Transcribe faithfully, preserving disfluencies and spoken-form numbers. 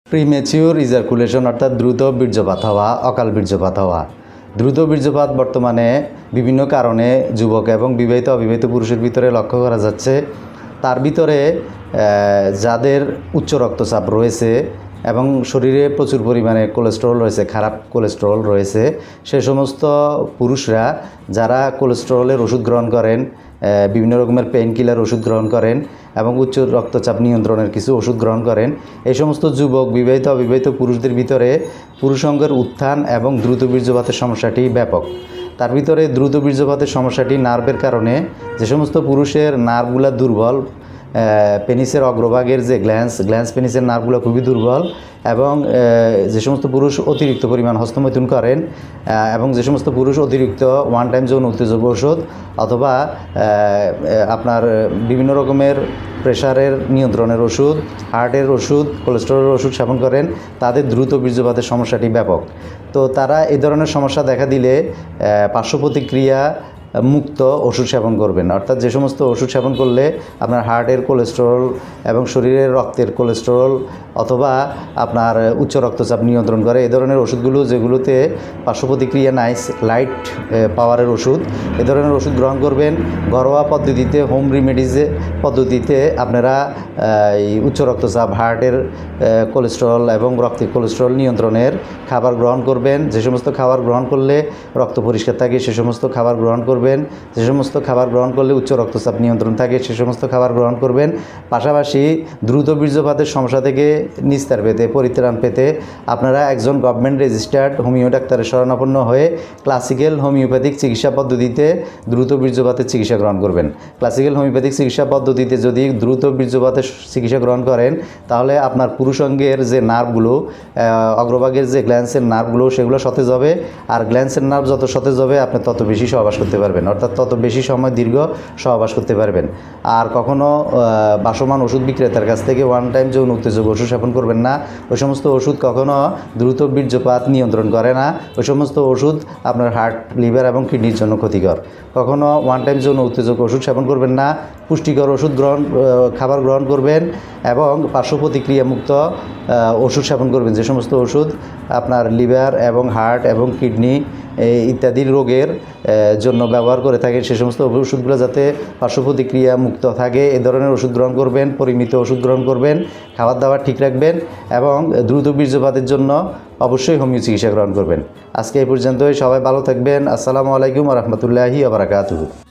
Premature ejaculation অর্থাৎ দ্রুত বীর্যপাত হওয়া, অকাল বীর্যপাত হওয়া। দ্রুত বীর্যপাত বর্তমানে বিভিন্ন কারণে যুবক এবং বিবাহিত অবিবাহিত পুরুষের ভিতরে লক্ষ্য করা যাচ্ছে। তার ভিতরে যাদের উচ্চ রক্তচাপ রয়েছে এবং শরীরে প্রচুর পরিমাণে কোলেস্টেরল রয়েছে, খারাপ কোলেস্টেরল রয়েছে, সে সমস্ত পুরুষরা যারা কোলেস্টেরলের ওষুধ গ্রহণ করেন, বিভিন্ন রকমের পেইন কিলার ওষুধ গ্রহণ করেন এবং উচ্চ রক্তচাপ নিয়ন্ত্রণের কিছু ওষুধ গ্রহণ করেন, এই সমস্ত যুবক বিবাহিত অবিবাহিত পুরুষদের ভিতরে পুরুষাঙ্গের উত্থান এবং দ্রুত বীর্যপাতের সমস্যাটি ব্যাপক। তার ভিতরে দ্রুত বীর্যপাতের সমস্যাটি নার্ভের কারণে। যে সমস্ত পুরুষের নার্ভগুলো দুর্বল, পেনিসের অগ্রভাগের যে গ্ল্যান্স গ্ল্যান্স পেনিসের নার্ভগুলো খুবই দুর্বল, এবং যে সমস্ত পুরুষ অতিরিক্ত পরিমাণ হস্তমৈথুন করেন এবং যে সমস্ত পুরুষ অতিরিক্ত ওয়ান টাইম যৌন উত্তেজক ওষুধ অথবা আপনার বিভিন্ন রকমের প্রেশারের নিয়ন্ত্রণের ওষুধ, হার্টের ওষুধ, কোলেস্টেরলের ওষুধ সেবন করেন, তাদের দ্রুত বীর্যপাতের সমস্যাটি ব্যাপক। তো তারা এই ধরনের সমস্যা দেখা দিলে পার্শ্ব প্রতিক্রিয়া মুক্ত ওষুধ সেবন করবেন। অর্থাৎ যে সমস্ত ওষুধ সেবন করলে আপনার হার্টের কোলেস্টেরল এবং শরীরের রক্তের কোলেস্টেরল অথবা আপনার উচ্চ রক্তচাপ নিয়ন্ত্রণ করে, এই ধরনের ওষুধগুলো যেগুলোতে পার্শ্ব প্রতিক্রিয়া নাই, লাইট পাওয়ারের ওষুধ, এ ধরনের ওষুধ গ্রহণ করবেন। ঘরোয়া পদ্ধতিতে, হোম রেমেডিজে পদ্ধতিতে আপনারা এই উচ্চ রক্তচাপ, হার্টের কোলেস্টেরল এবং রক্তের কোলেস্টেরল নিয়ন্ত্রণের খাবার গ্রহণ করবেন। যে সমস্ত খাবার গ্রহণ করলে রক্ত পরিষ্কার থাকে সে সমস্ত খাবার গ্রহণ করবেন। যে সমস্ত খাবার গ্রহণ করলে উচ্চ রক্তচাপ নিয়ন্ত্রণ থাকে সে সমস্ত খাবার গ্রহণ করবেন। পাশাপাশি দ্রুত বীর্যপাতের সমস্যা থেকে নিস্তার পেতে, পরিত্রাণ পেতে আপনারা একজন গভর্নমেন্ট রেজিস্টার্ড হোমিও ডাক্তারের শরণাপন্ন হয়ে ক্লাসিক্যাল হোমিওপ্যাথিক চিকিৎসা পদ্ধতিতে দ্রুত বীর্যপাতের চিকিৎসা গ্রহণ করবেন। ক্লাসিক্যাল হোমিওপ্যাথিক চিকিৎসা পদ্ধতিতে যদি দ্রুত বীর্যপাতের চিকিৎসা গ্রহণ করেন তাহলে আপনার পুরুষাঙ্গের যে নার্ভগুলো, অগ্রভাগের যে গ্ল্যান্সের নার্ভগুলো, সেগুলো সতেজ হবে। আর গ্ল্যান্সের নার্ভ যত সতেজ হবে আপনি তত বেশি সহবাস করতে পারবেন, অর্থাৎ তত বেশি সময় দীর্ঘ সহবাস করতে পারবেন। আর কখনো বাসমান ওষুধ বিক্রেতার কাছ থেকে ওয়ান টাইম যৌন উত্তেজক ওষুধ সেবন করবেন না। ওই সমস্ত ওষুধ কখনো দ্রুত বীর্যপাত নিয়ন্ত্রণ করে না। ওই সমস্ত ওষুধ আপনার হার্ট, লিভার এবং কিডনির জন্য ক্ষতিকর। কখনো ওয়ান টাইম যৌন উত্তেজক ওষুধ সেবন করবেন না। পুষ্টিকর ওষুধ গ্রহণ খাবার গ্রহণ করবেন এবং পার্শ্ব প্রতিক্রিয়া মুক্ত ওষুধ সেবন করবেন। যে সমস্ত ওষুধ আপনার লিভার এবং হার্ট এবং কিডনি ইত্যাদি রোগের জন্য ব্যবহার করে থাকেন, সে সমস্ত ওষুধগুলো যাতে পার্শ্ব প্রতিক্রিয়া মুক্ত থাকে এ ধরনের ওষুধ গ্রহণ করবেন। পরিমিত ওষুধ গ্রহণ করবেন, খাবার দাবার ঠিক রাখবেন এবং দ্রুত বীর্যপাতের জন্য অবশ্যই হোমিও চিকিৎসা গ্রহণ করবেন। আজকে এই পর্যন্তই, সবাই ভালো থাকবেন। আসসালামু আলাইকুম ওয়া রাহমাতুল্লাহি ওয়া বারাকাতুহু।